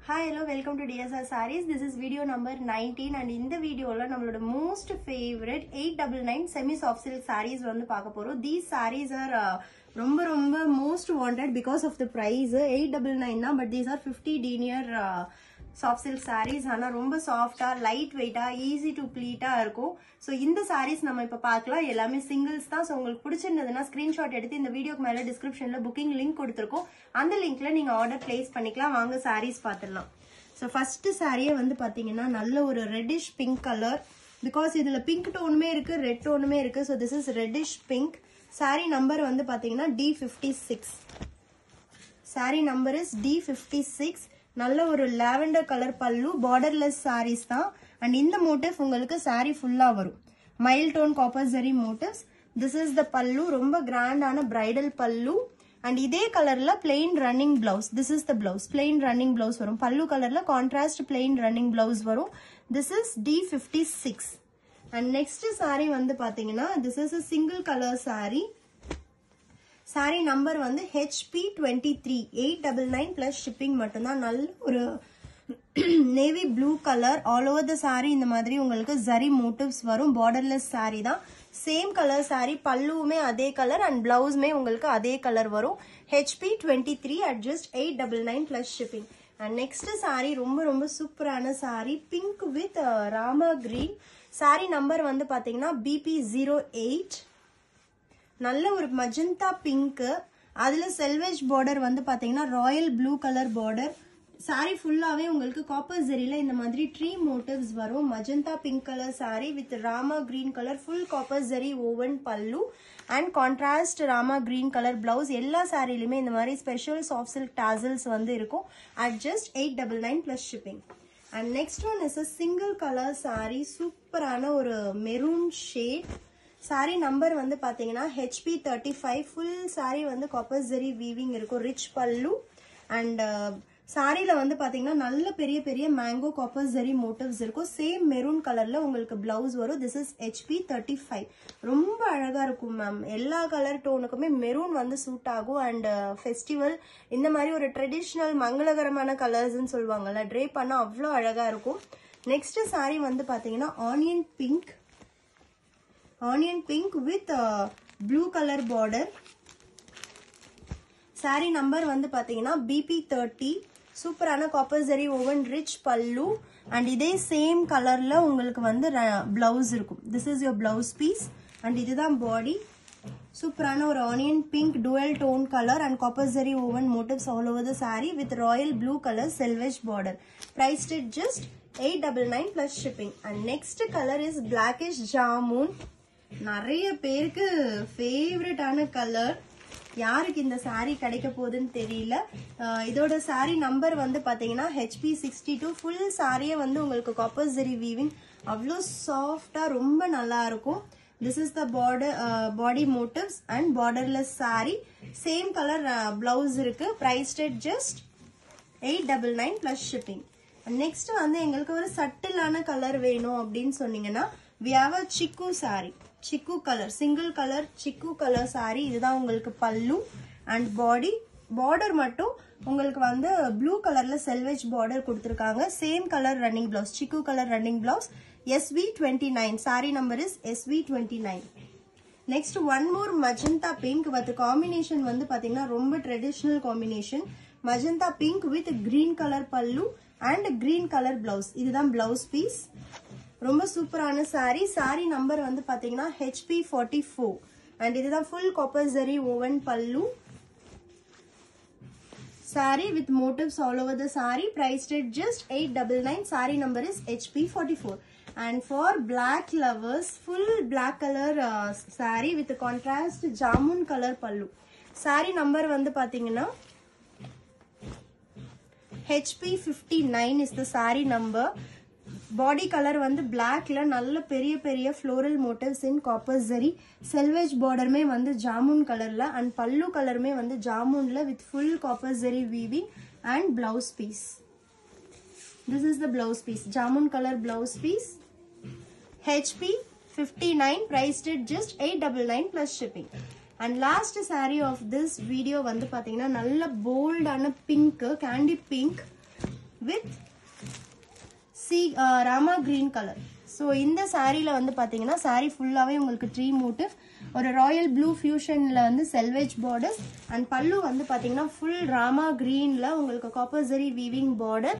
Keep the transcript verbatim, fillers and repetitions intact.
Hi, hello, welcome to D S R Sarees. This is video number nineteen and in the video la nammaloda most favorite eight ninety-nine semi soft silk sarees vandu paaka porom. These sarees are uh, romba romba most wanted because of the price eight ninety-nine na, but these are fifty denier uh, soft silk sarees. Ana romba soft ah, light weight ah, easy to pleat ah irukum. So இந்த sarees நம்ம இப்ப பார்க்கலாம். எல்லாமே singles தான். So உங்களுக்கு பிடிச்சிருந்ததுனா screenshot எடுத்து இந்த வீடியோக்கு மேல descriptionல booking link கொடுத்திருக்கோம். அந்த லிங்க்ல நீங்க ஆர்டர் place பண்ணிக்கலாம். வாங்க sarees பார்த்திடலாம். So first saree வந்து பாத்தீங்கன்னா நல்ல ஒரு reddish pink color, because இதுல pink டோனுமே இருக்கு, red டோனுமே இருக்கு. So this is reddish pink. Saree number வந்து பாத்தீங்கன்னா D fifty-six. Saree number is D fifty-six. நல்ல ஒரு lavender color pallu, borderless sarees தான். And இந்த motif உங்களுக்கு saree full-ஆ வரும். Mild tone copper zari motifs. This is the pallu, ரொம்ப grand ஆன bridal pallu. And இதே கலர்ல plain running blouse. This is the blouse. Plain running blouse வரும். பல்லு கலர்ல contrast plain running blouse வரும். This is D fifty-six. And next saree வந்து பாத்தீங்கன்னா this is a single color saree. Saree number வந்து H P twenty-three. eight ninety-nine plus shipping மட்டும்தான். நல்ல ஒரு navy blue color. All over the saree இந்த மாதிரி உங்களுக்கு zari motifs வரும். Borderless saree தான். Same color saree. பல்லுமே அதே color and blouse மே உங்களுக்கு அதே color வரும். H P twenty-three at just eight ninety-nine plus shipping. And next saree ரொம்ப ரொம்ப சூப்பரான saree. Pink with uh, Rama green. Saree number வந்து பாத்தீங்கன்னா B P zero eight. நல்ல ஒரு magenta pink. அதுல selvage border வந்து பாத்தீங்கன்னா royal blue color border. saree full-ஆவே உங்களுக்கு copper zari-ல இந்த மாதிரி tree motifs வரும். magenta pink color saree with rama green color full copper zari woven pallu and contrast rama green color blouse. எல்லா சாரியிலுமே இந்த மாதிரி special soft silk tassels வந்து இருக்கும். at just eight ninety-nine plus shipping. And next one is a single color saree. சூப்பரான ஒரு maroon shade. saree number வந்து பாத்தீங்கன்னா H P thirty-five. full saree வந்து copper zari weaving இருக்கும். rich pallu and uh, சாரில வந்து பாத்தீங்கன்னா நல்ல பெரிய பெரிய மேங்கோ காப்பர் ஜரி மோட்டிவ்ஸ் இருக்கும். சேம் மெரூன் கலர்ல உங்களுக்கு பிளவுஸ் வரும். This is H P thirty-five. ரொம்ப அழகா இருக்கும் மேம். எல்லா கலர் டோனுக்குமே மெரூன் வந்து சூட் ஆகும். அண்ட் ஃபெஸ்டிவல் இந்த மாதிரி ஒரு ட்ரெடிஷ்னல் மங்களகரமான கலர்ஸ்ன்னு சொல்லுவாங்கல்ல, ட்ரே பண்ணா அவ்வளோ அழகா இருக்கும். நெக்ஸ்ட் சாரி வந்து பாத்தீங்கன்னா onion pink. Onion pink with blue colour border. saree number வந்து பாத்தீங்கன்னா B P thirty. சூப்பரான copper zari woven rich pallu and இதே சேம் கலர்ல உங்களுக்கு வந்து பிளவுஸ் இருக்கும். This is your blouse piece and இதுதான் பாடி. சூப்பரான ஒரு onion pink dual tone colour and copper zari woven motifs all over the saree with royal blue colour selvage border. priced at just eight ninety-nine plus shipping. and next color is blackish jamun. நிறைய பேருக்கு ஃபேவரட்டான colour. யாருக்கு இந்த saree கிடைக்க போகுதுன்னு தெரியல. இதோட saree number வந்து பாத்தீங்கன்னா H P sixty-two. full saree வந்து உங்களுக்கு copper zari weaving அவ்வளோ சாஃப்டா ரொம்ப நல்லா இருக்கும். this is the border uh, body motifs and borderless saree. same color uh, blouse இருக்கு. priced at just eight ninety-nine plus shipping. and next வந்து எங்களுக்கு ஒரு சட்டிலான கலர் வேணும் அப்படின்னு சொன்னீங்கன்னா we have a chiku saree. chiku color, single color chiku color saree. இதுதான் உங்களுக்கு பல்லு and body. border மட்டும் உங்களுக்கு வந்து blue colorல selvage border கொடுத்திருக்காங்க. same color running blouse, chiku color running blouse. S V twenty-nine. saree number is S V twenty-nine. next one more magenta pink with combination வந்து பாத்தீங்கன்னா ரொம்ப traditional combination. magenta pink with green color pallu and green color blouse. இதுதான் blouse piece. ரொம்ப சூப்பரான saree. saree number வந்து பாத்தீங்கன்னா H P forty-four. and இதுதான் full copper zari woven pallu. saree with motifs all over the saree. priced at just eight ninety-nine. saree number is H P forty-four. and for black lovers, full black color uh, saree with contrast jamun color pallu. saree number வந்து பாத்தீங்கன்னா H P fifty-nine is the saree number. body color வந்து blackல நல்ல பெரிய பெரிய floral motifs in copper zari. selvage border மே வந்து jamun colorல and pallu color மே வந்து jamunல with full copper zari weaving and blouse piece. this is the blouse piece. jamun color blouse piece. H P fifty-nine. priced at just eight ninety-nine plus shipping. and last saree of this video வந்து பாத்தீங்கன்னா நல்ல bold ஆன pink, candy pink with சி Rama green colour. So இந்த சாரீல வந்து பார்த்தீங்கன்னா சாரீ ஃபுல்லாகவே உங்களுக்கு ட்ரீ மோட்டிவ், ஒரு ராயல் ப்ளூ ஃபியூஷனில் வந்து செல்வேஜ் பார்டர்ஸ் அண்ட் பல்லு வந்து பார்த்தீங்கன்னா ஃபுல் ராமா கிரீனில் உங்களுக்கு காப்பர் ஜரி வீவிங் பார்டர்.